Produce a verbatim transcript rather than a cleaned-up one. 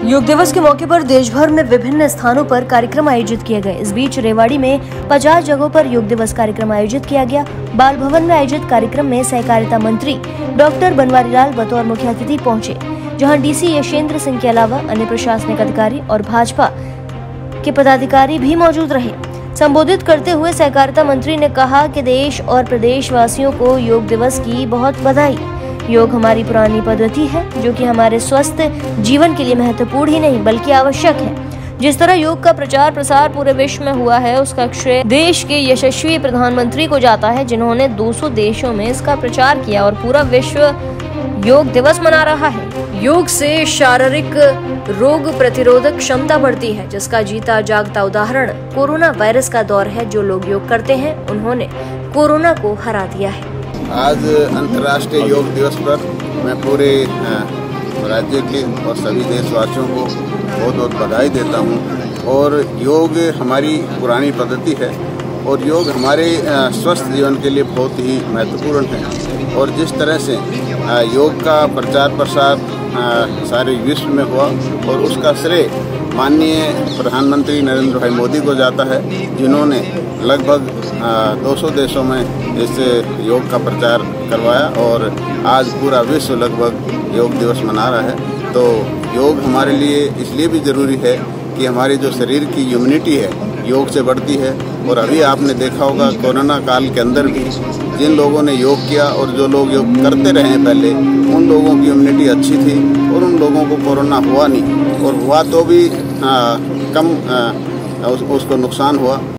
योग दिवस के मौके पर देश भर में विभिन्न स्थानों पर कार्यक्रम आयोजित किए गए। इस बीच रेवाड़ी में पचास जगहों पर योग दिवस कार्यक्रम आयोजित किया गया। बाल भवन में आयोजित कार्यक्रम में सहकारिता मंत्री डॉक्टर बनवारीलाल बतौर मुख्य अतिथि पहुंचे, जहां डीसी यशेंद्र सिंह के अलावा अन्य प्रशासनिक अधिकारी और भाजपा के पदाधिकारी भी मौजूद रहे। संबोधित करते हुए सहकारिता मंत्री ने कहा कि देश और प्रदेश वासियों को योग दिवस की बहुत बधाई। योग हमारी पुरानी पद्धति है जो कि हमारे स्वस्थ जीवन के लिए महत्वपूर्ण ही नहीं बल्कि आवश्यक है। जिस तरह योग का प्रचार प्रसार पूरे विश्व में हुआ है, उसका श्रेय देश के यशस्वी प्रधानमंत्री को जाता है, जिन्होंने दो सौ देशों में इसका प्रचार किया और पूरा विश्व योग दिवस मना रहा है। योग से शारीरिक रोग प्रतिरोधक क्षमता बढ़ती है, जिसका जीता जागता उदाहरण कोरोना वायरस का दौर है। जो लोग योग करते हैं उन्होंने कोरोना को हरा दिया है। आज अंतर्राष्ट्रीय योग दिवस पर मैं पूरे राज्य के और सभी देशवासियों को बहुत बहुत बधाई देता हूं। और योग हमारी पुरानी पद्धति है और योग हमारे स्वस्थ जीवन के लिए बहुत ही महत्वपूर्ण है। और जिस तरह से योग का प्रचार प्रसार सारे विश्व में हुआ और उसका श्रेय माननीय प्रधानमंत्री नरेंद्र भाई मोदी को जाता है, जिन्होंने लगभग दो सौ देशों में इस योग का प्रचार करवाया और आज पूरा विश्व लगभग योग दिवस मना रहा है। तो योग हमारे लिए इसलिए भी ज़रूरी है कि हमारी जो शरीर की इम्यूनिटी है योग से बढ़ती है। और अभी आपने देखा होगा कोरोना काल के अंदर भी जिन लोगों ने योग किया और जो लोग योग करते रहे हैं पहले, उन लोगों की इम्यूनिटी अच्छी थी और उन लोगों को कोरोना हुआ नहीं, और हुआ तो भी आ, कम आ, उस, उसको नुकसान हुआ।